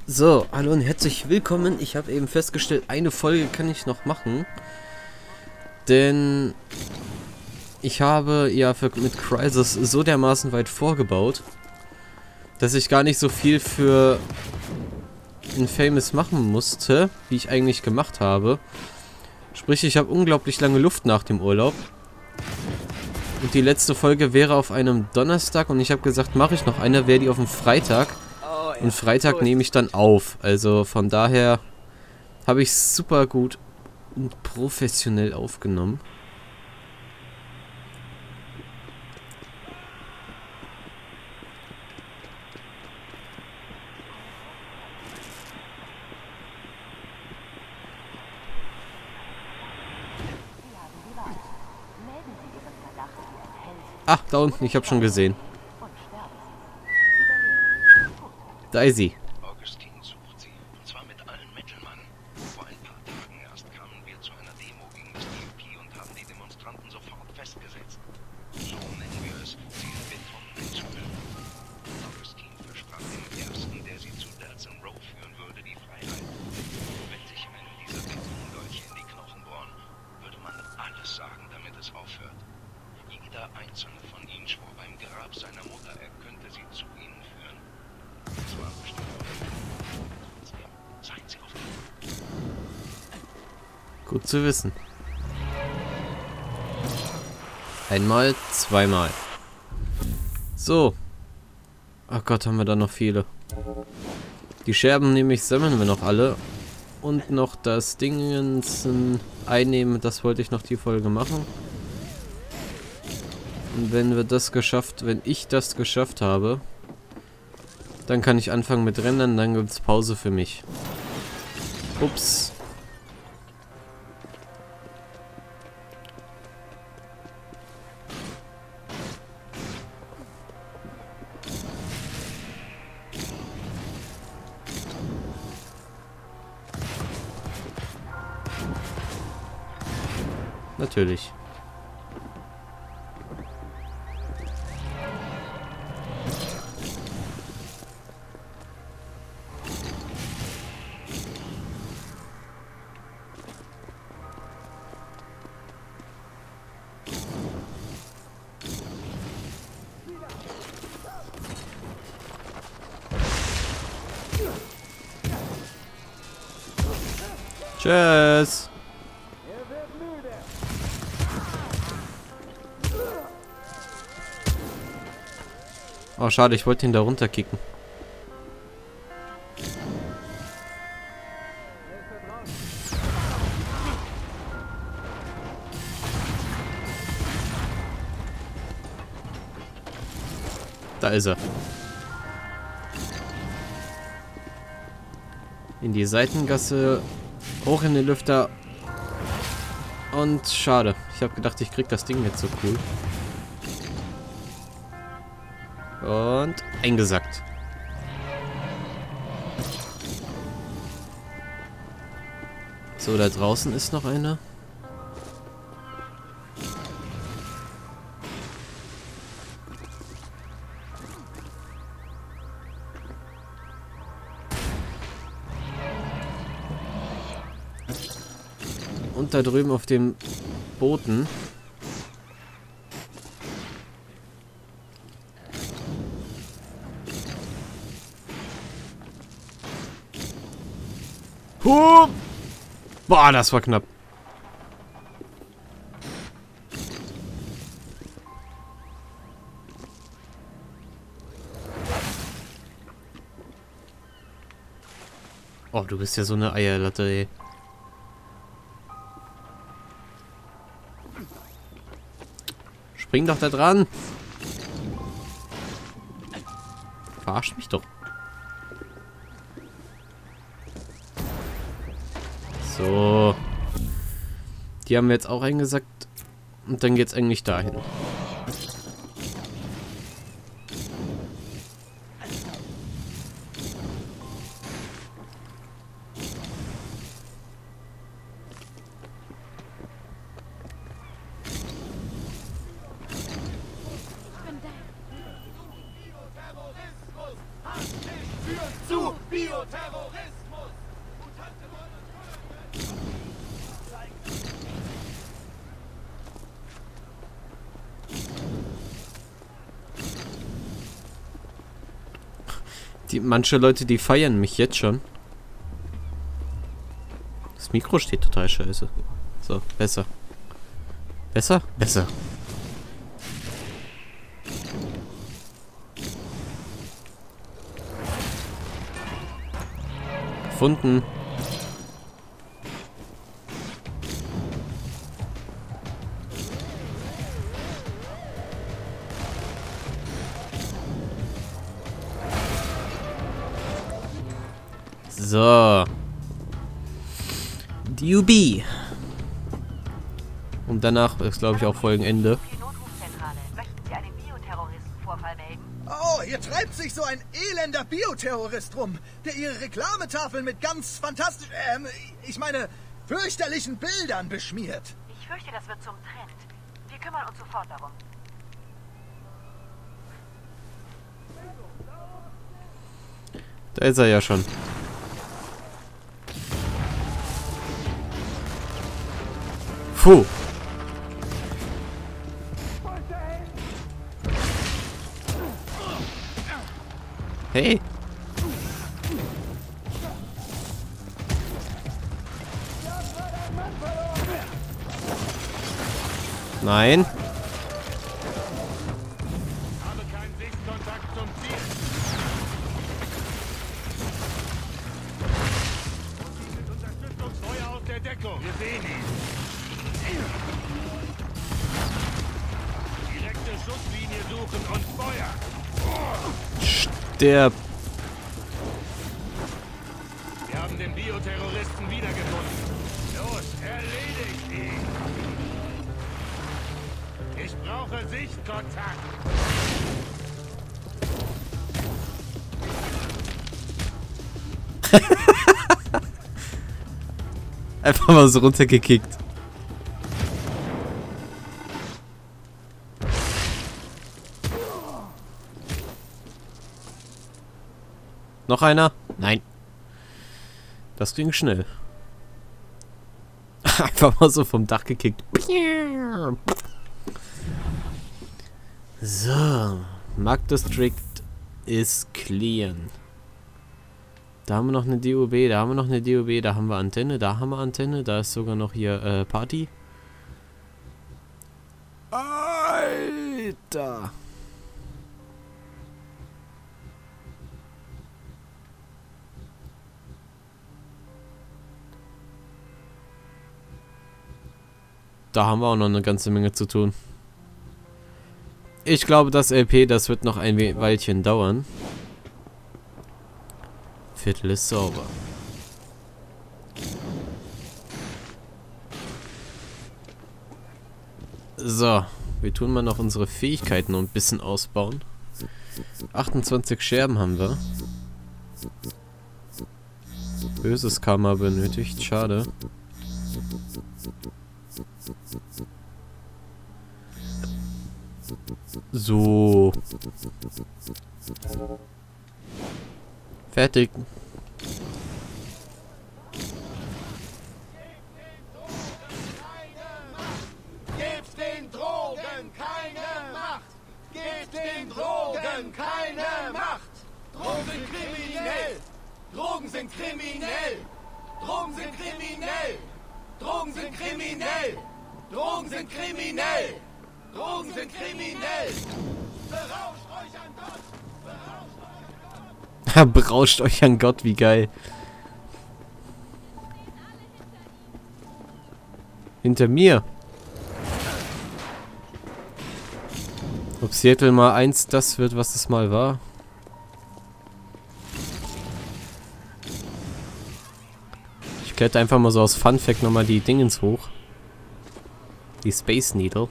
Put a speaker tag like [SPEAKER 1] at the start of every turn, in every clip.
[SPEAKER 1] So, hallo und herzlich willkommen. Ich habe eben festgestellt, eine Folge kann ich noch machen. Denn ich habe ja mit Crysis so dermaßen weit vorgebaut, dass ich gar nicht so viel für Infamous machen musste, wie ich eigentlich gemacht habe. Sprich, ich habe unglaublich lange Luft nach dem Urlaub. Und die letzte Folge wäre auf einem Donnerstag und ich habe gesagt, mache ich noch eine, wäre die auf dem Freitag. Und Freitag nehme ich dann auf. Also von daher habe ich super gut und professionell aufgenommen. Ah, da unten, ich habe schon gesehen. Da ist sie.
[SPEAKER 2] Augustin sucht sie, und zwar mit allen Mitteln, Mann. Vor ein paar Tagen erst kamen wir zu einer Demo gegen das TMP und haben die Demonstranten sofort festgesetzt. So nennen wir es, sie in Beton einzuhüllen. Augustin versprach dem Ersten, der sie zu Delson Row führen würde, die Freiheit. Wenn sich einem dieser Betondolche in die Knochen bohren, würde man alles sagen, damit es aufhört. Jeder einzelne von ihnen schwor beim Grab seiner Mutter, er könnte sie zu ihnen führen. Das war bestimmt. Trotzdem, seien Sie auf der Hut.
[SPEAKER 1] Gut zu wissen. Einmal, zweimal. So. Ach Gott, haben wir da noch viele. Die Scherben nämlich sammeln wir noch alle. Und noch das Dingens einnehmen, das wollte ich noch die Folge machen. Und wenn ich das geschafft habe, dann kann ich anfangen mit Rendern, dann gibt es Pause für mich. Ups. Natürlich. Tschüss. Oh, schade, ich wollte ihn da runterkicken. Da ist er. In die Seitengasse, hoch in den Lüfter. Und schade. Ich habe gedacht, ich krieg das Ding jetzt so cool. Und eingesackt. So, da draußen ist noch eine. Und da drüben auf dem Boden. Boah, das war knapp. Oh, du bist ja so eine Eierlatte, ey. Spring doch da dran. Verarsch mich doch. So. Die haben wir jetzt auch eingesackt. Und dann geht's eigentlich dahin.
[SPEAKER 3] zu Bioterrorismus!
[SPEAKER 1] Manche Leute, die feiern mich jetzt schon. Das Mikro steht total scheiße. So, besser. Besser? Besser. Gefunden. So. DUB. Und danach ist, glaube ich, auch Folgenende.
[SPEAKER 4] Möchten Sie einen Bioterroristenvorfall melden?
[SPEAKER 3] Oh, hier treibt sich so ein elender Bioterrorist rum, der ihre Reklametafeln mit ganz fantastischen, ich meine, fürchterlichen Bildern beschmiert.
[SPEAKER 4] Ich fürchte, das wird zum Trend. Wir kümmern uns sofort darum.
[SPEAKER 1] Da ist er ja schon. Puh. Hey. Nein.
[SPEAKER 5] Habe keinen Sichtkontakt zum Ziel. Mit Unterstützungsfeuer aus der Deckung. Wir sehen ihn. Direkte Schusslinie suchen und Feuer.
[SPEAKER 1] Der.
[SPEAKER 5] Wir haben den Bioterroristen wiedergefunden. Los, erledigt ihn. Ich brauche Sichtkontakt.
[SPEAKER 1] Einfach mal so runtergekickt. Noch einer? Nein. Das ging schnell. Einfach mal so vom Dach gekickt. So. Mark District ist clean. Da haben wir noch eine DOB, da haben wir noch eine DOB, da haben wir Antenne, da haben wir Antenne, da ist sogar noch hier Party. Alter. Da haben wir auch noch eine ganze Menge zu tun. Ich glaube, das LP, das wird noch ein Weilchen dauern. Viertel ist sauber. So, wir tun mal noch unsere Fähigkeiten noch ein bisschen ausbauen. 28 Scherben haben wir. Böses Karma benötigt, schade. So. Fertig.
[SPEAKER 3] Gebt den Drogen keine Macht! Gebt den Drogen keine Macht! Drogen sind kriminell! Drogen sind kriminell! Drogen sind kriminell! Drogen sind kriminell! Drogen sind kriminell! Drogen sind kriminell! Berauscht euch an Gott!
[SPEAKER 1] Berauscht euch an Gott, wie geil. Hinter mir. Ob Seattle mal eins das wird, was es mal war. Ich kletter einfach mal so aus Fun Fact nochmal die Dingens hoch. Die Space Needle.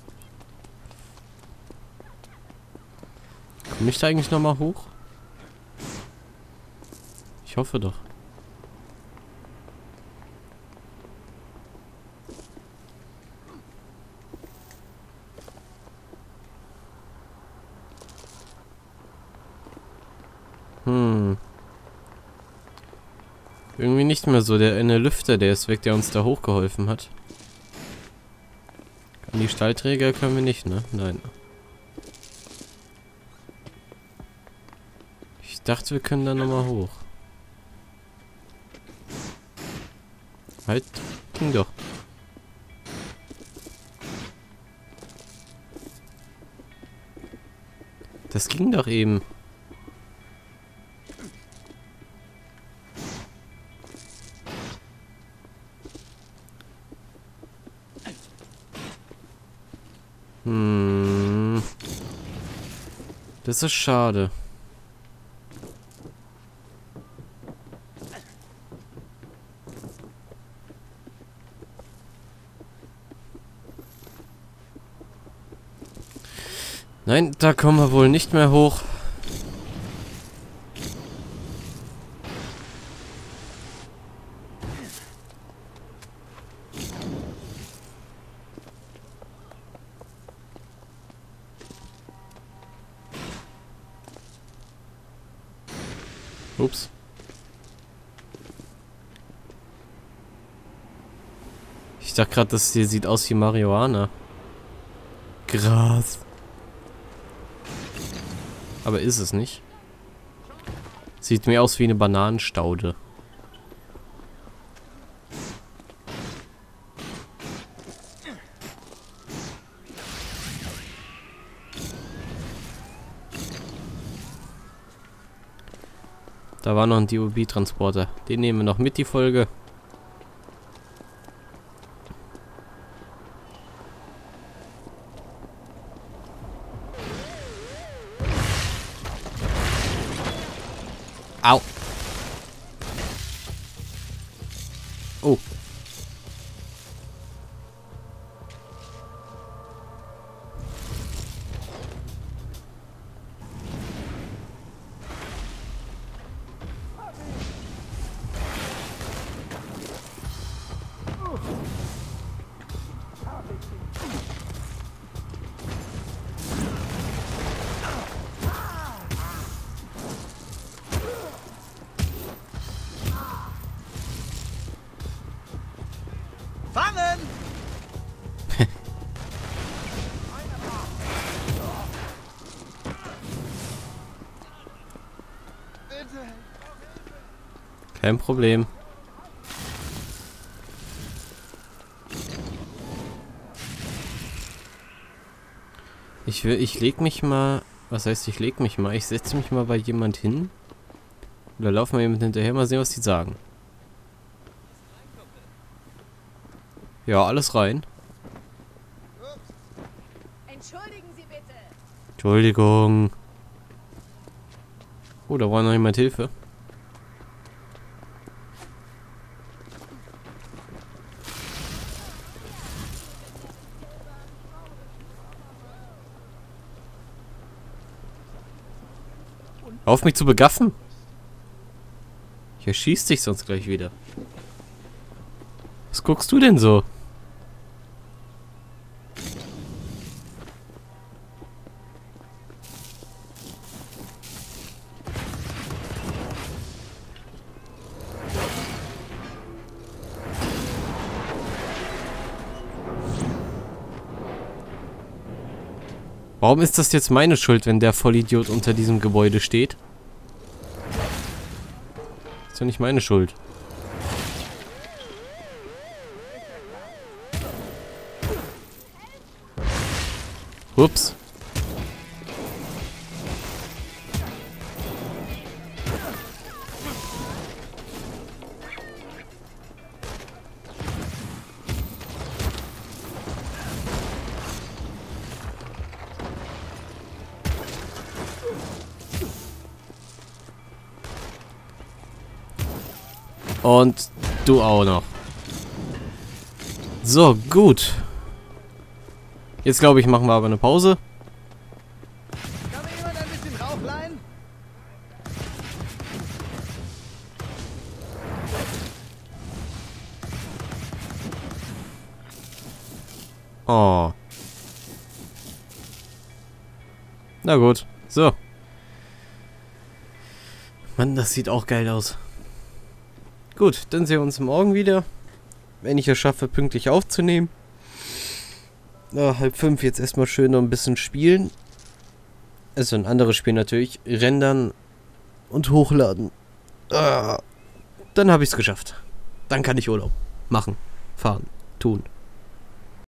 [SPEAKER 1] Komme ich da eigentlich nochmal hoch? Ich hoffe doch. Irgendwie nicht mehr so. Der eine Lüfter, der ist weg, der uns da hochgeholfen hat. An die Stahlträger können wir nicht, ne? Nein. Ich dachte, wir können da nochmal hoch. Halt, ging doch. Das ging doch eben. Das ist schade. Nein, da kommen wir wohl nicht mehr hoch. Ups. Ich dachte gerade, das hier sieht aus wie Marihuana. Gras. Aber ist es nicht. Sieht mir aus wie eine Bananenstaude. Da war noch ein DOB-Transporter. Den nehmen wir noch mit, die Folge. Au. Oh.
[SPEAKER 3] Fangen!
[SPEAKER 1] Kein Problem. Ich leg mich mal... Was heißt, ich leg mich mal? Ich setze mich mal bei jemand hin. Oder laufen wir jemand hinterher, mal sehen, was die sagen. Ja, alles rein.
[SPEAKER 4] Entschuldigen Sie bitte.
[SPEAKER 1] Entschuldigung. Oh, da war noch jemand Hilfe. Auf mich zu begaffen. Hier schießt dich sonst gleich wieder. Was guckst du denn so? Warum ist das jetzt meine Schuld, wenn der Vollidiot unter diesem Gebäude steht? Ist ja nicht meine Schuld. Ups. Und du auch noch. So, gut. Jetzt glaube ich, machen wir aber eine Pause.
[SPEAKER 3] Kann mir jemand ein bisschen Rauch leihen?
[SPEAKER 1] Oh. Na gut. So. Mann, das sieht auch geil aus. Gut, dann sehen wir uns morgen wieder. Wenn ich es schaffe, pünktlich aufzunehmen. 4:30 jetzt erstmal schön noch ein bisschen spielen. Also ein anderes Spiel natürlich. Rendern und hochladen. Dann habe ich es geschafft. Dann kann ich Urlaub machen, fahren, tun.